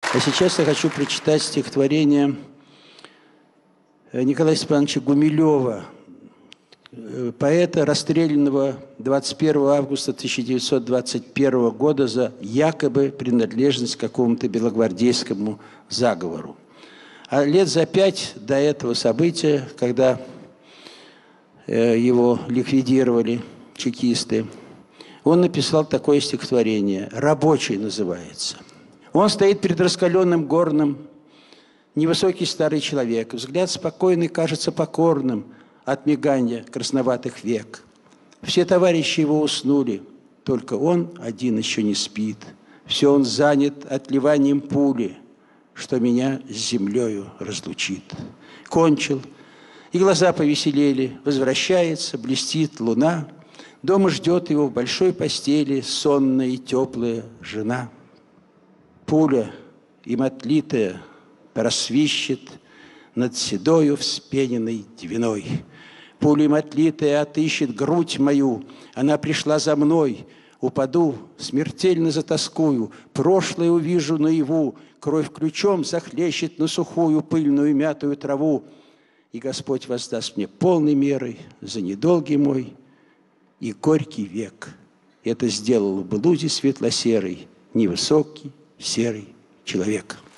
А сейчас я хочу прочитать стихотворение Николая Степановича Гумилева, поэта, расстрелянного 21 августа 1921 года за якобы принадлежность к какому-то белогвардейскому заговору. А лет за 5 до этого события, когда его ликвидировали чекисты, он написал такое стихотворение, «Рабочий» называется. Он стоит перед раскаленным горном, невысокий старый человек, взгляд спокойный, кажется покорным от мигания красноватых век. Все товарищи его уснули, только он один еще не спит. Все он занят отливанием пули, что меня с землею разлучит. Кончил, и глаза повеселели, возвращается, блестит луна. Дома ждет его в большой постели сонная и теплая жена. Пуля, им отлитая, просвищет над седою вспененной двиной. Пуля им отлитая отыщет грудь мою, она пришла за мной. Упаду, смертельно затоскую, прошлое увижу наяву, кровь ключом захлещет на сухую пыльную мятую траву. И Господь воздаст мне полной мерой за недолгий мой и горький век. Это сделал в блуде светло-серый, невысокий, серый человек.